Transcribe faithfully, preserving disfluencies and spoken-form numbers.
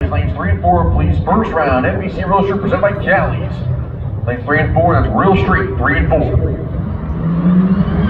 Lanes three and four, please. First round, N B C Real Street presented by Callies. Lanes three and four, that's Real Street, three and four.